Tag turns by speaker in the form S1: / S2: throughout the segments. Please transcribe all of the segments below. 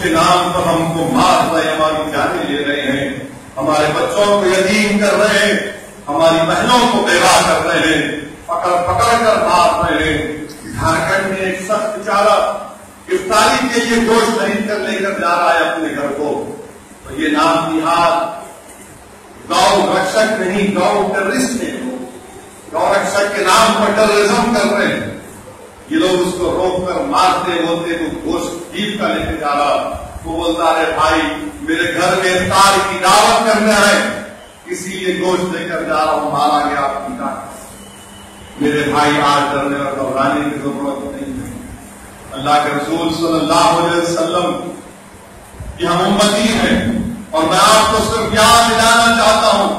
S1: کے نام پر ہم کو مار رہے ہیں، ہماری جانیں لے رہے ہیں، ہمارے بچوں کو یتیم کر رہے ہیں، ہماری بہنوں کو بیوہ کر رہے ہیں، پکڑ پکڑ کر مار رہے ہیں۔ جھارکھنڈ میں ایک شخص بیچارہ افطاری کے لیے گوشت خرید کر لے کر جا رہا ہے اپنے گھر کو، تو یہ نام نہاد گاؤں رکشک نہیں، گاؤں ٹیررسٹ ہیں، گاؤں رکشک کے نام پر ٹیررزم کر رہے ہیں۔ یہ لوگ اس کو روک کر مارتے بولتے تو گوشت عید کا لے کے جا رہا، وہ بولتا ہے بھائی میرے گھر میں افطار کی دعوت کرنا ہے، اسی لیے گوشت لے کر جا رہا ہوں، مارا گیا آپ کی طاقت۔ میرے بھائی آج ڈرنے اور گھبرانے کی ضرورت نہیں ہے۔ اللہ کے رسول صلی اللہ علیہ وسلم کی ہم امتی ہیں، اور میں آپ کو صرف یاد دلانا چاہتا ہوں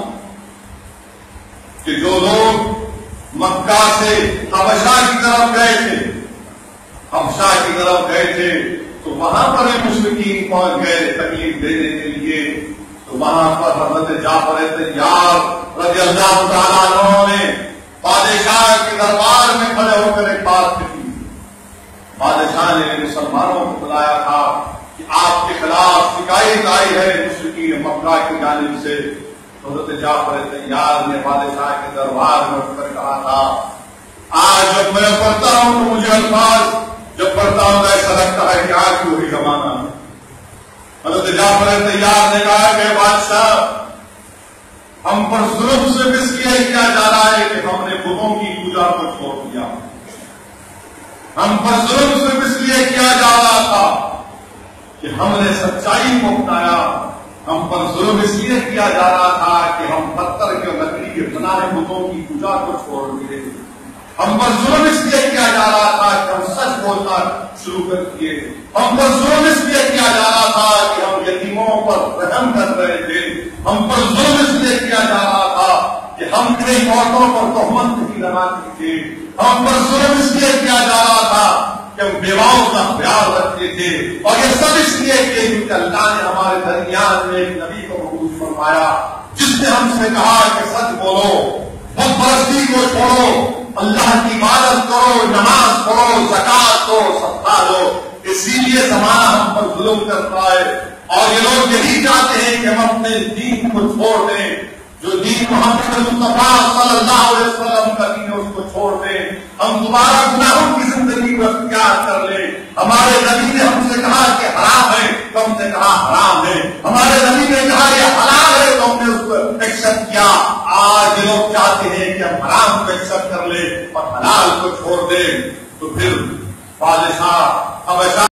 S1: کہ جو لوگ مکہ سے حبشہ کی طرف گئے تھے، حبشہ کی طرف گئے تھے تو وہاں پر مشرکین پہنچ گئے تکلیف دینے کے لیے، تو وہاں پر حضرت جعفر طیار رضی اللہ تعالیٰ عنہ نے بادشاہ کے دربار میں کھڑے ہو کر ایک بات کی۔ بادشاہ نے مسلمانوں کو بلایا تھا کہ آپ کے خلاف شکایت آئی ہے مشرکین مکہ کی جانب سے۔ حضرت جعفر طیار نے بادشاہ کے دربار میں اٹھ کر کہا تھا آج جب میں پڑھتا ہوں تو مجھے الفاظ جب پڑھتا ہوں تو ایسا لگتا ہے کہ آج وہی زمانہ ہے۔ حضرت جعفر طیار نے کہا کہ بادشاہ ہم پر ظلم سے اس لیے کیا جا رہا ہے کہ ہم نے بتوں کی پوجا کو چھوڑ دیا، ہم پر ظلم سے اس لیے کیا جا رہا تھا کہ ہم نے سچائی کو اپنایا، ہم پر ظلم اس لیے کیا جا رہا تھا کہ ہم پتھر کے لکڑی کے بنائے بتوں کی پوجا کو چھوڑ دیے، ہم پر ظلم اس لیے کیا جا رہا تھا کہ ہم سچ بولنا شروع کر دیے، ہم پر ظلم اس لیے کیا جا رہا تھا کہ ہم یتیموں پر رحم کر رہے تھے، ہم پر ظلم اس لیے کیا جا رہا تھا کہ ہم کئی عورتوں پر تہمت نہیں لگاتے تھے، ہم پر ظلم اس لیے کیا جا رہا تھا کہ ہم بیواؤں کا خیال رکھتے تھے، اور یہ سب اس لیے کہ اللہ نے ہمارے درمیان میں ایک نبی کو مبعوث فرمایا جس نے ہم سے کہا کہ سچ بولو، بت پرستی کو چھوڑو، اللہ کی عبادت کرو، نماز پڑھو، زکات دو، صدقہ دو۔ اسی لیے زمانہ ہم پر ظلم کرتا ہے، اور یہ لوگ یہی چاہتے ہیں کہ ہم اپنے دین کو چھوڑ دیں، جو دین محمد مصطفیٰ صلی اللہ علیہ وسلم کا دین ہے اس کو چھوڑ دیں، ہم دوبارہ گناہوں کی زندگی کو اختیار کر لیں۔ ہمارے نبی نے ہم سے کہا کہ حرام ہے تو ہم نے کہا حرام ہے، ہمارے نبی نے کہا یہ حلال ہے تو ہم نے اس کو ایکسپٹ کیا۔ آج یہ لوگ چاہتے ہیں کہ ہم حرام کو ایکسپٹ کر لیں اور حلال کو چھوڑ دیں، تو پھر بادشاہ حبشہ